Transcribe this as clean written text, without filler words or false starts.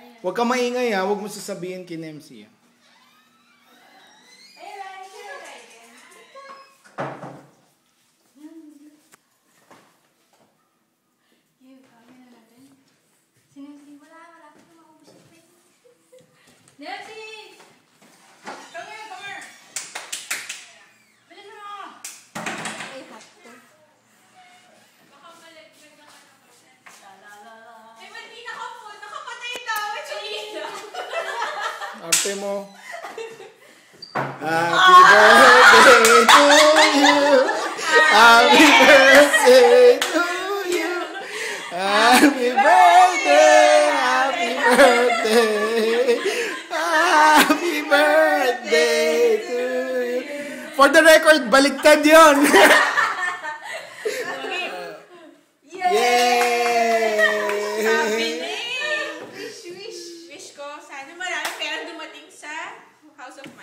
Huwag ka maingay ha. Huwag mo sasabihin kay MC. Nancy! Come here, come here! Bilhin mo na! I have to. Baka maligpag na ka ng process. Ay, hindi nakapon. Nakapatay daw. Chilina. Arte mo. Happy birthday to you. Happy birthday to you. Happy birthday. Happy birthday. Happy birthday to you. For the record, baliktad yun. Yay! Sabi ni wish ko sana marami pera dumating sa House of Mine.